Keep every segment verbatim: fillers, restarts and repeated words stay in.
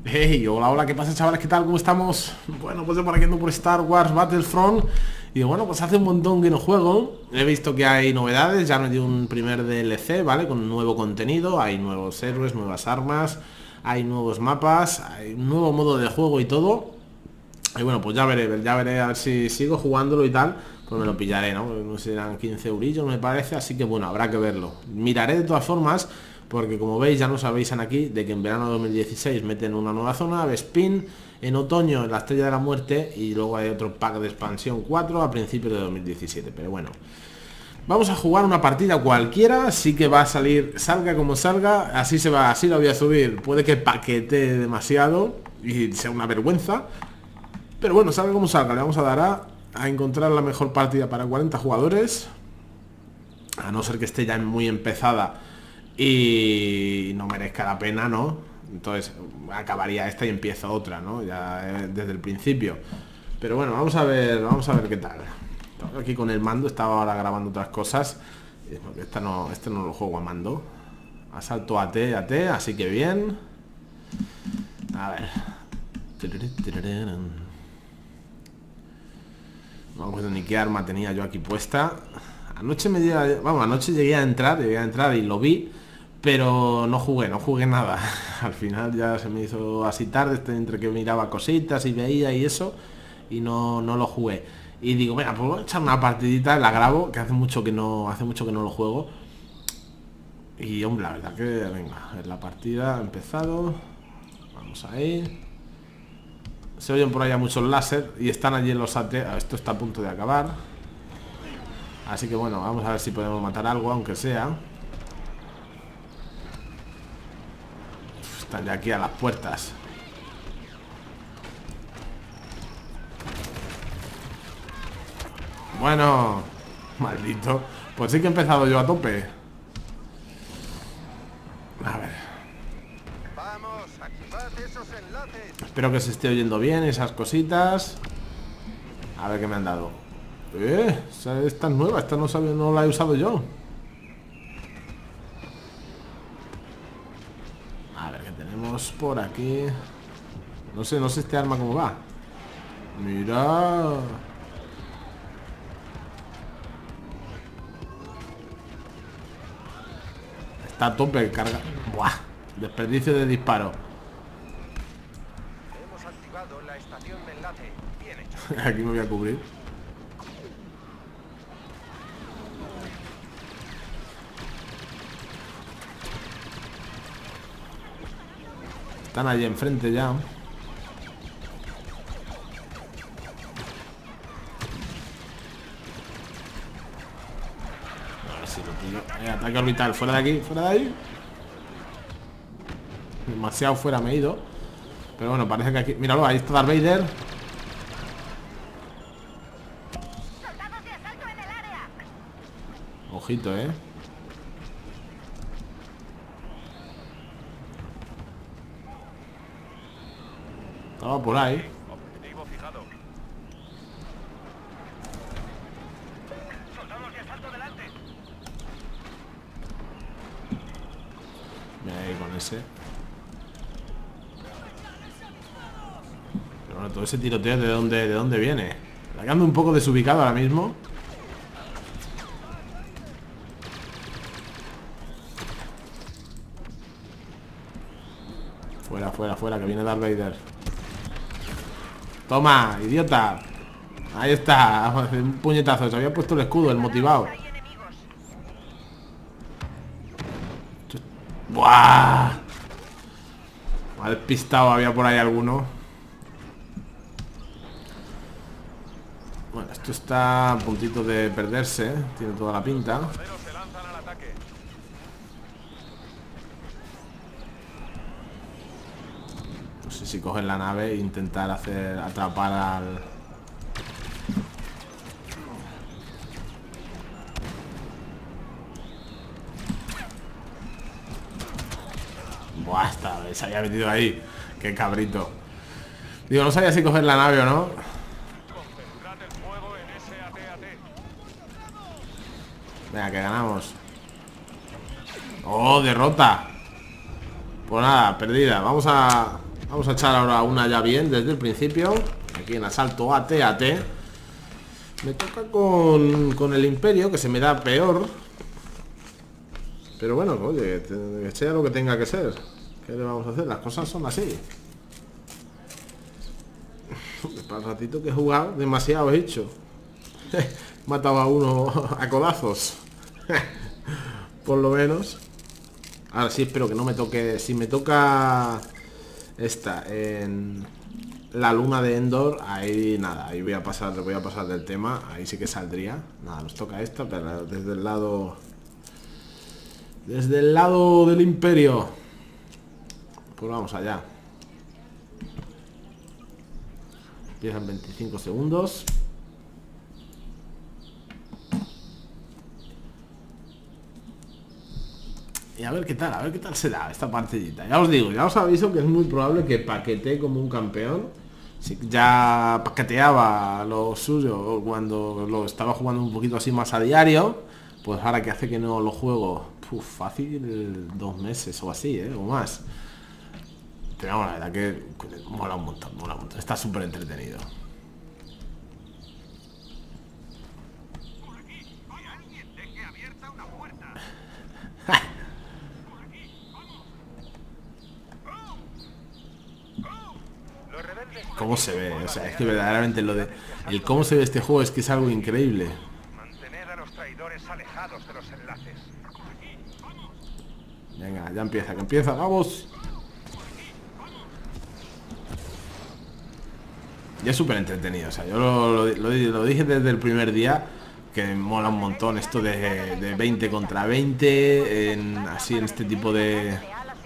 Hey, hola, hola, ¿qué pasa, chavales? ¿Qué tal? ¿Cómo estamos? Bueno, pues yo por aquí ando por Star Wars Battlefront. Y bueno, pues hace un montón que no juego. He visto que hay novedades, ya me dio un primer D L C, ¿vale? Con nuevo contenido, hay nuevos héroes, nuevas armas, hay nuevos mapas, hay un nuevo modo de juego y todo. Y bueno, pues ya veré, ya veré a ver si sigo jugándolo y tal. Pues me lo pillaré, ¿no? No serán quince eurillos, me parece, así que bueno, habrá que verlo. Miraré de todas formas, porque como veis, ya nos avisan aquí de que en verano de dos mil dieciséis meten una nueva zona, Bespin, en otoño la Estrella de la Muerte, y luego hay otro pack de expansión cuatro a principios de dos mil diecisiete, pero bueno. Vamos a jugar una partida cualquiera, sí que va a salir, salga como salga, así se va, así la voy a subir. Puede que paquete demasiado y sea una vergüenza, pero bueno, salga como salga, le vamos a dar a, a encontrar la mejor partida para cuarenta jugadores. A no ser que esté ya muy empezada y no merezca la pena, ¿no? Entonces acabaría esta y empieza otra, ¿no? Ya desde el principio. Pero bueno, vamos a ver, vamos a ver qué tal. Aquí con el mando, estaba ahora grabando otras cosas. Esta no, este no lo juego a mando. Asalto a T, a T, así que bien. A ver. No me acuerdo ni qué arma tenía yo aquí puesta. Anoche me llega, vamos, anoche llegué a entrar, llegué a entrar y lo vi, pero no jugué, no jugué nada. Al final ya se me hizo así tarde, entre que miraba cositas y veía y eso, y no, no lo jugué. Y digo, venga, pues voy a echar una partidita, la grabo, que hace mucho que no, hace mucho que no lo juego. Y hombre, la verdad que, venga, a ver, la partida ha empezado. Vamos ahí. Se oyen por allá muchos láser y están allí en los A T. Esto está a punto de acabar. Así que bueno, vamos a ver si podemos matar algo, aunque sea. Uf, están ya aquí a las puertas. Bueno, maldito. Pues sí que he empezado yo a tope. A ver. Vamos, activad esos enlaces. Espero que se esté oyendo bien esas cositas. A ver qué me han dado. Eh, esta es nueva, esta no, sabe, no la he usado yo. A ver qué tenemos por aquí. No sé, no sé este arma cómo va. Mira. Está a tope, carga. Buah, desperdicio de disparo. Hemos activado la estación de enlace. Bien hecho. Aquí me voy a cubrir. Están allí enfrente ya. A ver si lo pillo. Eh, ataque orbital, fuera de aquí, fuera de ahí. Demasiado fuera me he ido. Pero bueno, parece que aquí... Míralo, ahí está Darth Vader. ¡Soldados de asalto en el área! Ojito, eh. Estaba por ahí. Objetivo fijado. Soldados de asalto delante. Mira ahí con ese. Pero bueno, todo ese tiroteo de dónde, de dónde viene. La que ando un poco desubicado ahora mismo. Fuera, fuera, fuera, que viene Darth Vader. Toma, idiota. Ahí está. Un puñetazo. Se había puesto el escudo, el motivado. Hay enemigos. ¡Buah! Mal pistado había por ahí alguno. Bueno, esto está a puntito de perderse, ¿eh? Tiene toda la pinta. Los bomberos se lanzan al ataque. No sé si coger la nave e intentar hacer atrapar al... Buah, está, se había metido ahí. Qué cabrito. Digo, no sabía si coger la nave o no. Concentrad el fuego en ese A T A T. Venga, que ganamos. ¡Oh, derrota! Pues nada, perdida. Vamos a... Vamos a echar ahora una ya bien desde el principio. Aquí en asalto A T A T. Me toca con, con el Imperio, que se me da peor. Pero bueno, oye, que sea lo que tenga que ser. ¿Qué le vamos a hacer? Las cosas son así. Para el ratito que he jugado, demasiado he hecho. Mataba a uno a codazos. Por lo menos. Ahora sí, espero que no me toque. Si me toca esta en la luna de Endor, ahí nada, ahí voy a pasar, voy a pasar del tema. Ahí sí que saldría. Nada, nos toca esta, pero desde el lado Desde el lado del Imperio. Pues vamos allá. Empiezan veinticinco segundos. Y a ver qué tal, a ver qué tal se da esta partidita. Ya os digo, ya os aviso que es muy probable que paquetee como un campeón. Si ya paqueteaba lo suyo cuando lo estaba jugando un poquito así más a diario, pues ahora que hace que no lo juego, puf, fácil dos meses o así, ¿eh? O más. Pero vamos, la verdad que mola un montón, mola un montón. Está súper entretenido. Cómo se ve, o sea, es que verdaderamente lo de el cómo se ve este juego es que es algo increíble. Mantener a los traidores alejados de los enlaces. Venga, ya empieza, que empieza, vamos. Ya es súper entretenido, o sea, yo lo, lo, lo, lo dije desde el primer día, que mola un montón esto de, de veinte contra veinte, en, así en este tipo de...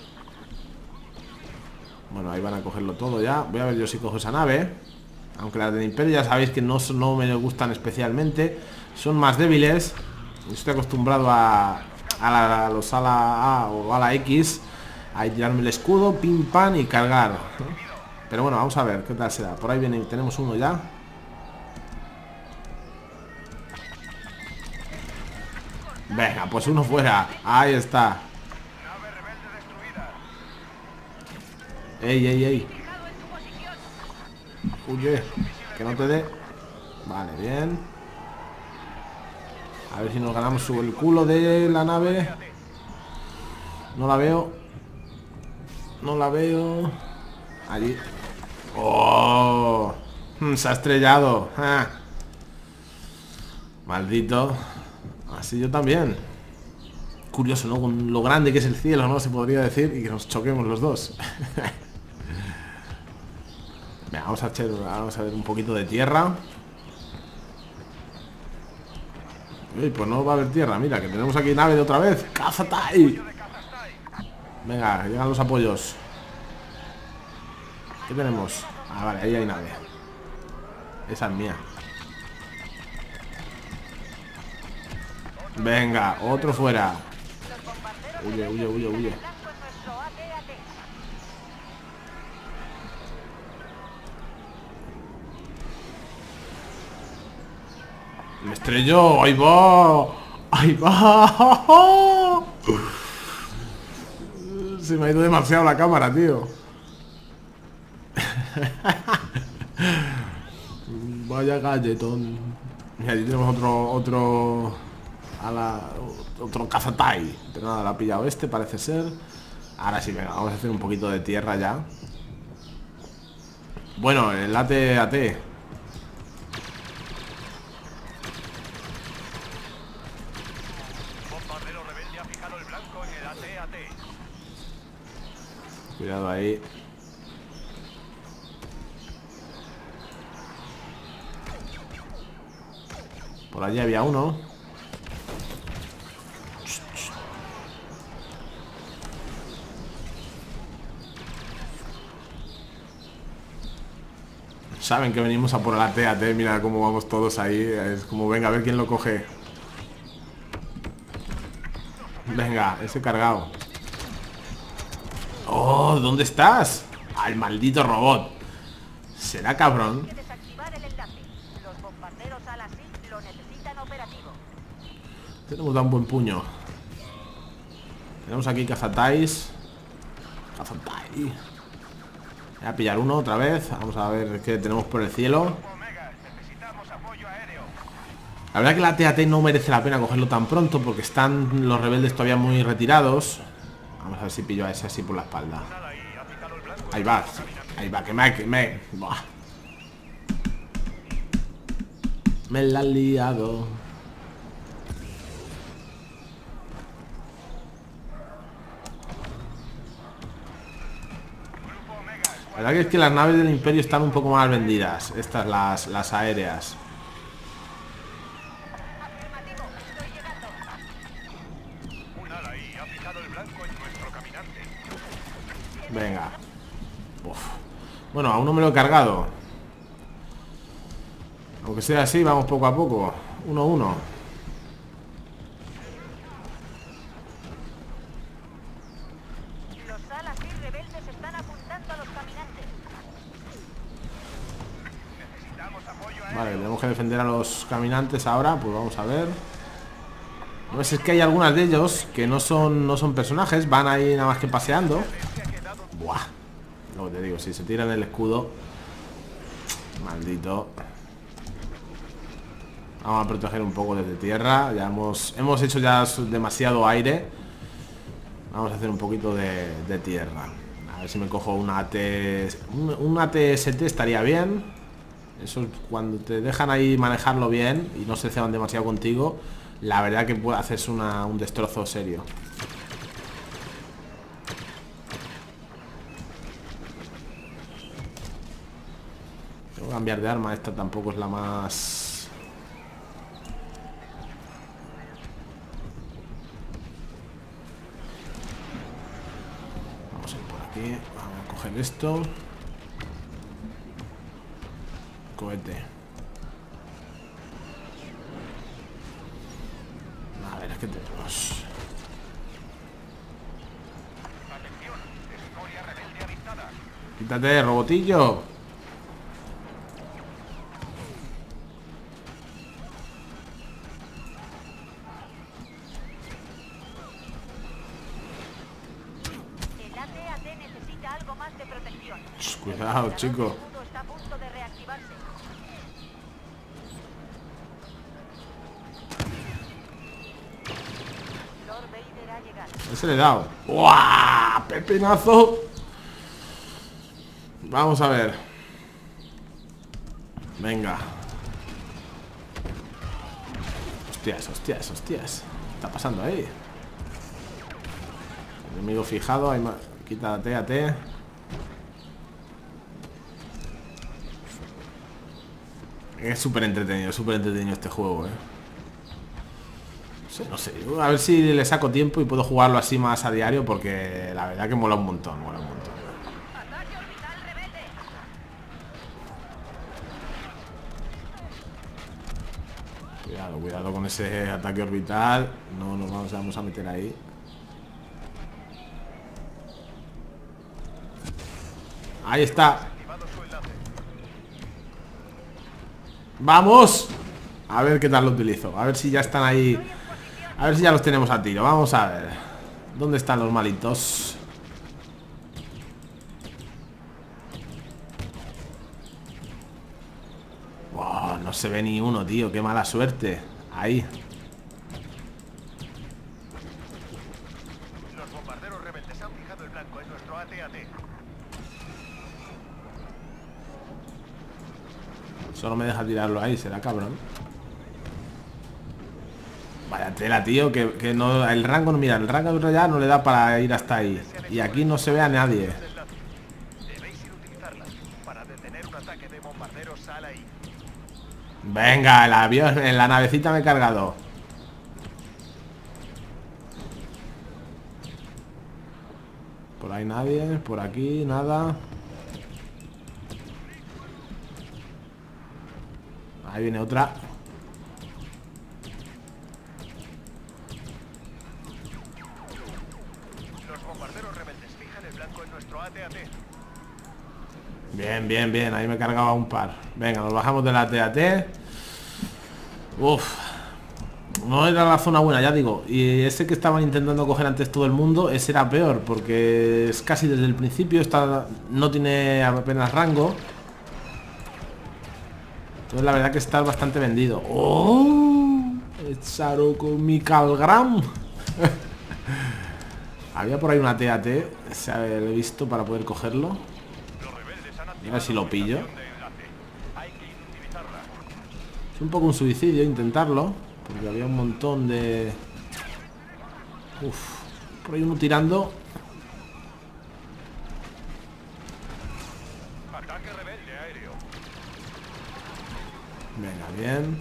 Bueno, ahí van a cogerlo todo ya. Voy a ver yo si cojo esa nave. Aunque las del Imperio ya sabéis que no, no me gustan especialmente. Son más débiles. Estoy acostumbrado a, a, la, a los ala A o ala X, a tirarme el escudo, pim pam y cargar, ¿no? Pero bueno, vamos a ver qué tal se da. Por ahí viene, tenemos uno ya. Venga, pues uno fuera. Ahí está. Ey, ey, ey. Huye, que no te dé. Vale, bien. A ver si nos ganamos sobre el culo de la nave. No la veo. No la veo. Allí. ¡Oh! Se ha estrellado. ¡Ah! Maldito. Así yo también. Curioso, ¿no? Con lo grande que es el cielo, ¿no? Se podría decir. Y que nos choquemos los dos. Venga, vamos a echar, vamos a ver un poquito de tierra. Uy, pues no va a haber tierra, mira, que tenemos aquí nave de otra vez. ¡Cazatai! Venga, llegan los apoyos. ¿Qué tenemos? Ah, vale, ahí hay nave. Esa es mía. Venga, otro fuera. Huye, huye, huye, huye. Me estrelló, ahí va. Ahí va. Se me ha ido demasiado la cámara, tío. Vaya galletón. Y allí tenemos otro Otro a la, otro cazatai. Pero nada, lo ha pillado este, parece ser. Ahora sí, venga, vamos a hacer un poquito de tierra ya. Bueno, el A T A T. Bombardero rebelde ha fijado el blanco en el A T A T. Cuidado ahí. Por allí había uno. Saben que venimos a por el A T A T. Mira cómo vamos todos ahí. Es como, venga, a ver quién lo coge. Venga, ese cargado. Oh, ¿dónde estás? Al maldito robot. ¿Será cabrón? Tenemos da un buen puño. Tenemos aquí cazatais. Cazatai. Voy a pillar uno otra vez. Vamos a ver qué tenemos por el cielo. Omega, necesitamos apoyo aéreo. La verdad que la T A T no merece la pena cogerlo tan pronto porque están los rebeldes todavía muy retirados. Vamos a ver si pillo a ese así por la espalda. Ahí, ha picado el blanco. Ahí va, ahí va, que me... Que me... Buah. Me la han liado. La verdad que es que las naves del Imperio están un poco más vendidas. Estas, las, las aéreas. Afirmativo, estoy llegando. Un ala ahí, ha picado el blanco en nuestro caminante. Venga. Uf. Bueno, aún no me lo he cargado. Aunque sea así, vamos poco a poco. Uno a uno. Los alas y rebeldes están apuntando a los caminantes. Necesitamos apoyo aéreo. Vale, tenemos que defender a los caminantes ahora. Pues vamos a ver. No es que hay algunas de ellos que no son, no son personajes. Van ahí nada más que paseando. Buah. Luego te digo, si se tiran el escudo. Maldito. Vamos a proteger un poco desde tierra. Ya hemos, hemos hecho ya demasiado aire. Vamos a hacer un poquito de, de tierra. A ver si me cojo una A T. Un, un A T S T estaría bien. Eso es cuando te dejan ahí manejarlo bien y no se ceban demasiado contigo. La verdad que puede hacerse una, un destrozo serio. Tengo que cambiar de arma. Esta tampoco es la más... Vamos a ir por aquí. Vamos a coger esto. Cohete. A ver, ¿qué tenemos? Atención, escoria rebelde avistada. Quítate, robotillo. El A T A T necesita algo más de protección. Shh, cuidado, chico. El escudo está a punto de reactivarse. Lord Vader ha llegado. Ese le he dado. ¡Guau! ¡Pepinazo! Vamos a ver. Venga. Hostias, hostias, hostias. ¿Qué está pasando ahí? Enemigo fijado. Hay más. Quítate, A T. Es súper entretenido, súper entretenido este juego, eh. No sé, no sé. A ver si le saco tiempo y puedo jugarlo así más a diario porque la verdad que mola un montón, mola un montón. Ataque orbital rebelde. Cuidado, cuidado con ese ataque orbital. No nos vamos, vamos a meter ahí. Ahí está. Activado su enlace. ¡Vamos! A ver qué tal lo utilizo. A ver si ya están ahí. A ver si ya los tenemos a tiro. Vamos a ver. ¿Dónde están los malitos? Wow, no se ve ni uno, tío. Qué mala suerte. Ahí. Los bombarderos rebeldes han fijado el blanco en nuestro A T A T. Solo me deja tirarlo ahí, será cabrón. Vaya tela, tío, que, que no. El rango no, mira, el rango ya no le da para ir hasta ahí. Y aquí no se ve a nadie. Debéis ir a utilizarla para detener un ataque de bombarderos ala ahí. Venga, el avión, en la navecita me he cargado. Por ahí nadie, por aquí nada. Ahí viene otra. Los bombarderos rebeldes fijan el blanco en nuestro A T A T. Bien, bien, bien, ahí me cargaba un par. Venga, nos bajamos de la T A T. Uf. No era la zona buena, ya digo. Y ese que estaban intentando coger antes todo el mundo, ese era peor, porque es casi desde el principio, está, no tiene apenas rango. Entonces la verdad que está bastante vendido. ¡Oh! Echaro con mi Calgram. Había por ahí una T A T, se ha visto para poder cogerlo. A ver si lo pillo. Es un poco un suicidio intentarlo, porque había un montón de... Uf, por ahí uno tirando. Ataque rebelde aéreo. Venga, bien.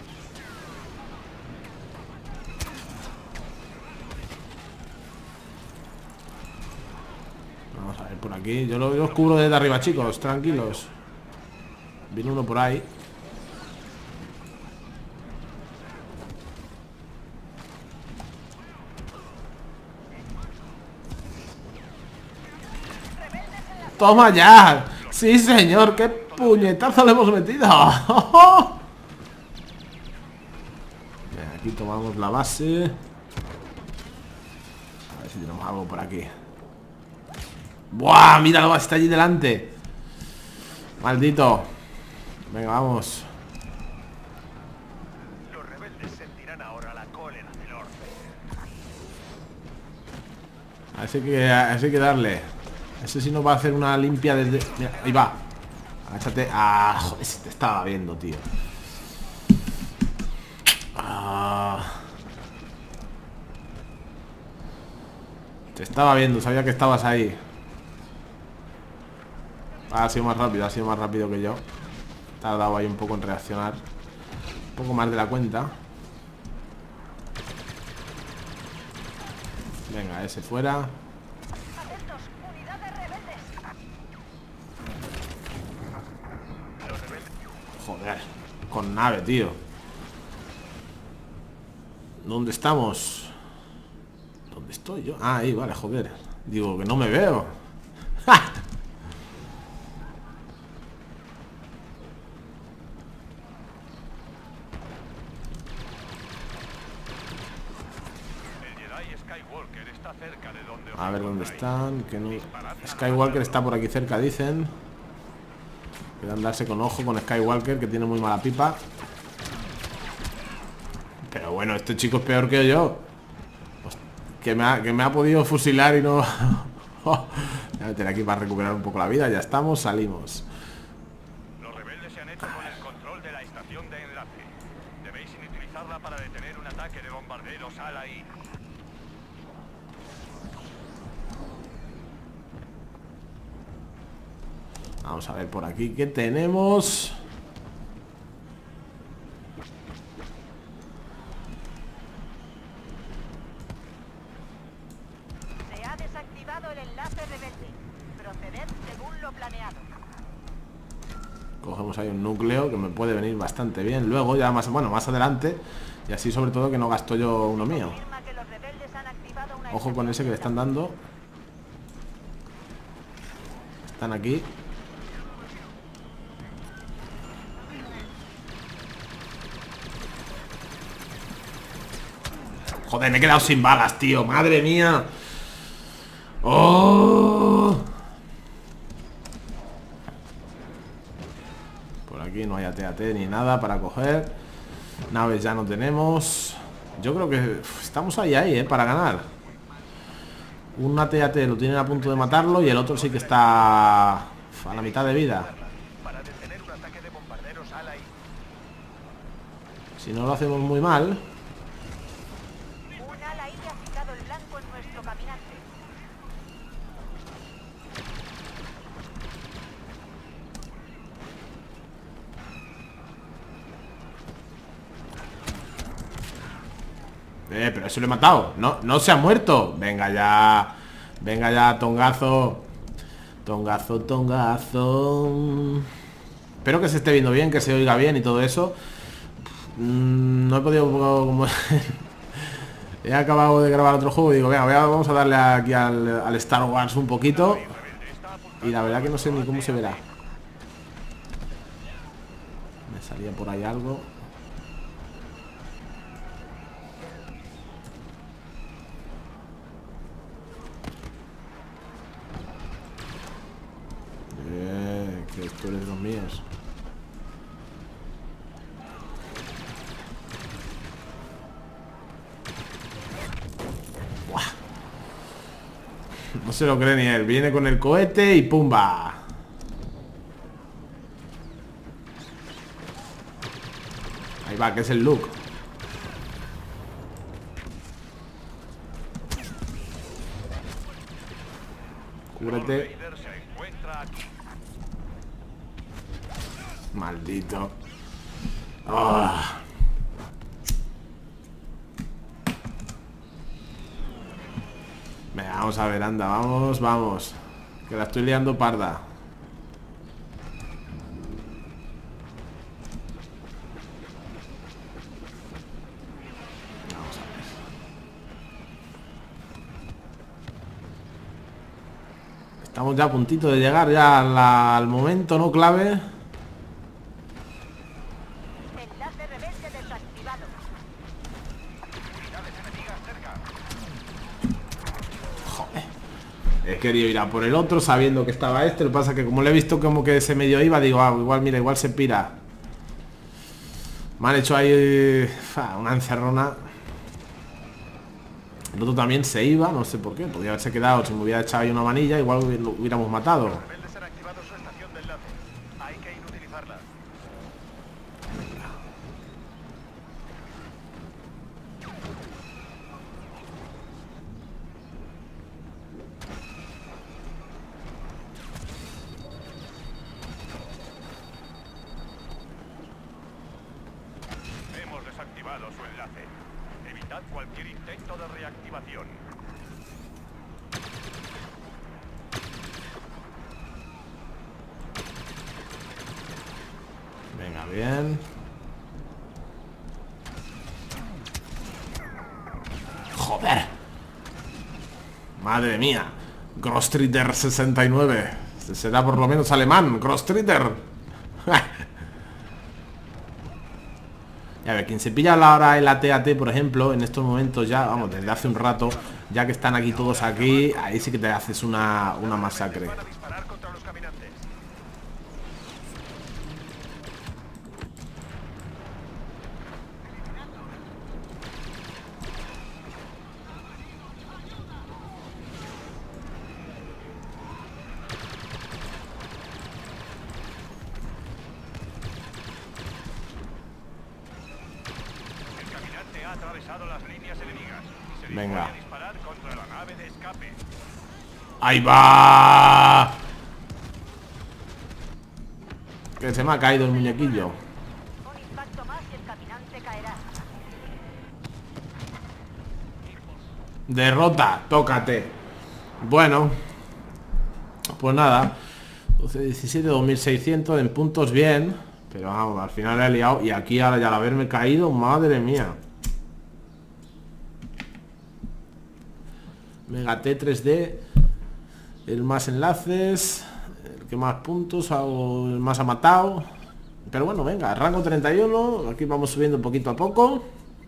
Vamos a ver por aquí. Yo lo, yo los cubro desde arriba, chicos, tranquilos. Viene uno por ahí. ¡Toma ya! ¡Sí, señor! ¡Qué puñetazo le hemos metido! Bien, aquí tomamos la base. A ver si tenemos algo por aquí. ¡Buah! ¡Míralo! Está allí delante. ¡Maldito! Venga, vamos. Los rebeldes sentirán ahora la cólera del orbe. Así que, así que darle. Ese sí nos va a hacer una limpia desde... Mira, ahí va. Agáchate. Ah, joder, te estaba viendo, tío. Ah. Te estaba viendo, sabía que estabas ahí. Ha sido más rápido, ha sido más rápido que yo. He tardado ahí un poco en reaccionar. Un poco más de la cuenta. Venga, ese fuera. Joder, con nave, tío. ¿Dónde estamos? ¿Dónde estoy yo? Ah, ahí, vale, joder. Digo que no me veo. ¡Ja! El Jedi Skywalker está cerca de donde os A ver dónde encontráis. están. Que no... Skywalker está por aquí cerca, dicen. Hay que andarse con ojo con Skywalker, que tiene muy mala pipa. Pero bueno, este chico es peor que yo. Que me ha, que me ha podido fusilar y no... Voy a meter aquí para recuperar un poco la vida. Ya estamos, salimos. Los rebeldes se han hecho con el control de la estación de enlace. Debéis inutilizarla para detener un ataque de bombarderos Al-Ain. Vamos a ver por aquí qué tenemos. Se ha desactivado el enlace rebelde. Proceded según lo planeado. Cogemos ahí un núcleo que me puede venir bastante bien. Luego ya más, bueno, más adelante. Y así sobre todo que no gasto yo uno mío. Confirma que los rebeldes han activado una Ojo con ese que le están dando. Están aquí. Joder, me he quedado sin balas, tío. Madre mía. ¡Oh! Por aquí no hay A T A T ni nada para coger. Naves ya no tenemos. Yo creo que uf, estamos ahí, ahí, eh, para ganar. Un A T A T lo tienen a punto de matarlo y el otro sí que está a la mitad de vida. Para detener un ataque de bombarderos Al-Ain. Si no lo hacemos muy mal. Un ala ha fijado el blanco en nuestro caminante. Eh, pero eso lo he matado. No, no se ha muerto. Venga ya. Venga ya, tongazo. Tongazo, tongazo. Espero que se esté viendo bien, que se oiga bien y todo eso. Mm, no he podido como... He acabado de grabar otro juego y digo, venga, vamos a darle aquí al, al Star Wars un poquito. Y la verdad que no sé ni cómo se verá. Me salía por ahí algo. que tú eres de los míos. Buah. No se lo cree ni él. Viene con el cohete y ¡pumba! Ahí va, que es el Luke. Cúbrete. Maldito. Oh. Venga, vamos a ver, anda, vamos, vamos. Que la estoy liando parda. Vamos a ver. Estamos ya a puntito de llegar ya a la, al momento, ¿no? Clave. Enlace rebelde desactivado. Joder. He querido ir a por el otro sabiendo que estaba este. Lo que pasa es que como le he visto como que se medio iba, digo, ah, igual, mira, igual se pira. Me han hecho ahí fa, una encerrona. El otro también se iba, no sé por qué. Podría haberse quedado, si me hubiera echado ahí una manilla, igual lo hubiéramos matado. Los rebeldes han activado su estación de enlace. Hay que inutilizarla. Hemos desactivado su enlace. Evitad cualquier intento de reactivación. Venga, bien. Joder. Madre mía. Grosstrider sesenta y nueve. Será por lo menos alemán. Grosstrider. Ya ver, quien se pilla ahora el A T A T, por ejemplo, en estos momentos ya, vamos, desde hace un rato, ya que están aquí todos aquí, ahí sí que te haces una, una masacre. Van a disparar contra los caminantes. El caminante ha atravesado las líneas enemigas. Se dispone Venga. a disparar contra la nave de escape. ¡Ahí va! Que se me ha caído el muñequillo. Un impacto más y el caminante caerá. Derrota, tócate. Bueno, pues nada, doce diecisiete, dos mil seiscientos en puntos bien. Pero vamos, al final he liado. Y aquí ahora ya al haberme caído, madre mía. Mega T tres D. El más enlaces. El que más puntos o el más ha matado. Pero bueno, venga, rango treinta y uno. Aquí vamos subiendo poquito a poco.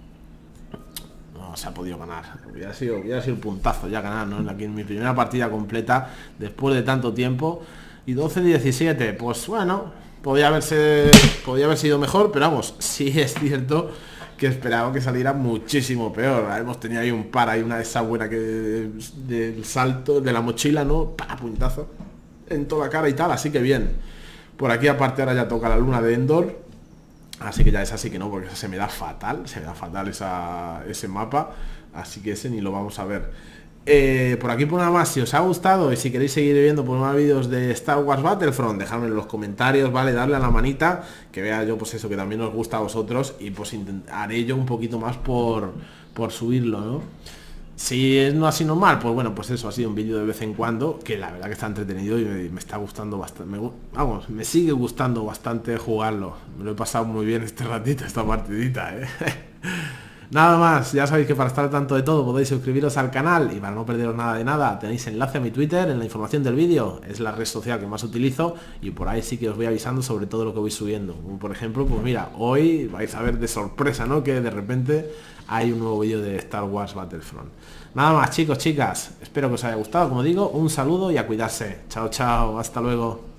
No se ha podido ganar. Hubiera sido, hubiera sido un puntazo ya ganar, ¿no? Aquí en mi primera partida completa después de tanto tiempo. Y doce diecisiete, pues bueno, podía haberse podía haber sido mejor, pero vamos, sí es cierto que esperaba que saliera muchísimo peor. Hemos tenido ahí un par, hay una de esa buena que del salto de la mochila, ¿no? Pa, puñetazo en toda la cara y tal, así que bien. Por aquí aparte ahora ya toca la luna de Endor. Así que ya es así que no, porque se me da fatal, se me da fatal esa, ese mapa. Así que ese ni lo vamos a ver. Eh, por aquí por nada más, si os ha gustado y si queréis seguir viendo por más vídeos de Star Wars Battlefront, dejadme en los comentarios, ¿vale? Darle a la manita, que vea yo pues eso, que también os gusta a vosotros. Y pues haré yo un poquito más por, por subirlo, ¿no? Si es no así normal, pues bueno, pues eso, ha sido un vídeo de vez en cuando, que la verdad que está entretenido y me, me está gustando bastante, me, vamos, me sigue gustando bastante jugarlo. Me lo he pasado muy bien este ratito, esta partidita, ¿eh? Nada más, ya sabéis que para estar al tanto de todo podéis suscribiros al canal y para no perderos nada de nada tenéis enlace a mi Twitter en la información del vídeo, es la red social que más utilizo y por ahí sí que os voy avisando sobre todo lo que voy subiendo. Como por ejemplo, pues mira, hoy vais a ver de sorpresa, ¿no? Que de repente hay un nuevo vídeo de Star Wars Battlefront. Nada más, chicos, chicas, espero que os haya gustado, como digo, un saludo y a cuidarse. Chao, chao, hasta luego.